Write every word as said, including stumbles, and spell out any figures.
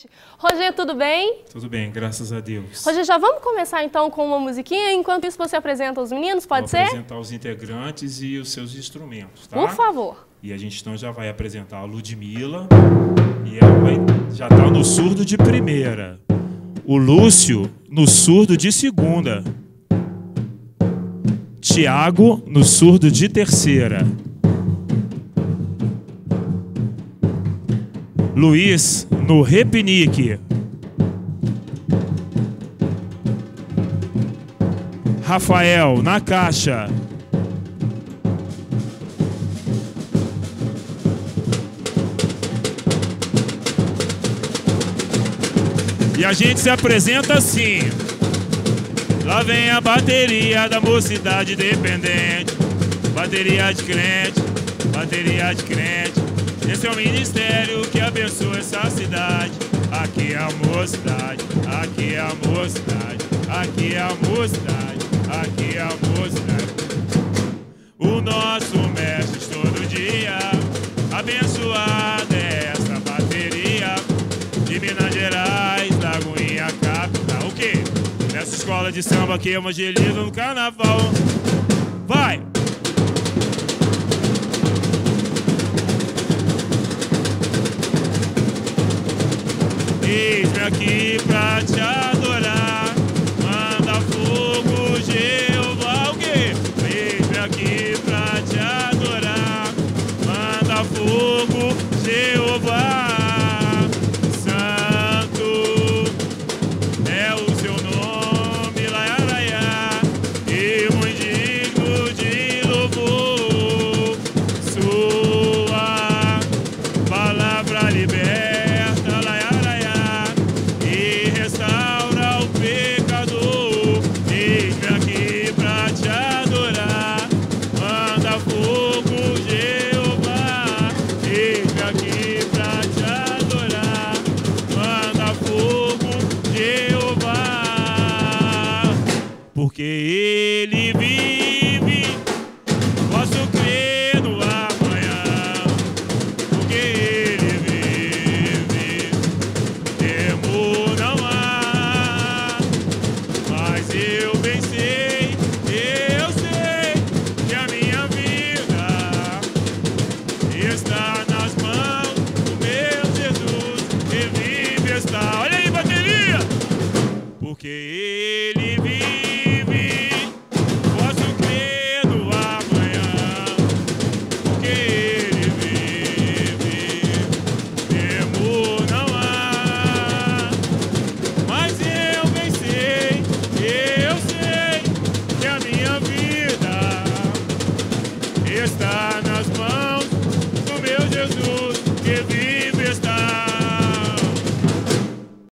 Roger, tudo bem? Tudo bem, graças a Deus. Roger, já vamos começar então com uma musiquinha? Enquanto isso você apresenta os meninos, pode Vou ser? apresentar os integrantes e os seus instrumentos, tá? Por favor. E a gente então já vai apresentar a Ludmila, e ela vai, já está no surdo de primeira. O Lúcio no surdo de segunda. Tiago no surdo de terceira. Luiz no repinique. Rafael na caixa. E a gente se apresenta assim. Lá vem a bateria da mocidade dependente. Bateria de crente, bateria de crente. Esse é o ministério que abençoa essa cidade. Aqui é a mocidade, aqui é a mocidade, aqui é a mocidade, aqui é a mocidade. O nosso mestre todo dia, abençoada é essa bateria. De Minas Gerais, Lagoinha, capital. O quê? Nessa escola de samba que evangeliza no carnaval. Vai! Eis-me aqui pra te adorar. Manda fogo, Jeová. O quê? Eis-me aqui pra te adorar. Manda fogo, Jeová. Santo é o seu nome, laiá, laiá, e muito digno de louvor. Sua palavra liberta. Porque ele vive, posso crer no amanhã. Porque ele vive, temor não há. Mas eu bem sei, eu sei que a minha vida está nas mãos do meu Jesus, que vive está. Olha aí, bateria! Porque ele vive. Está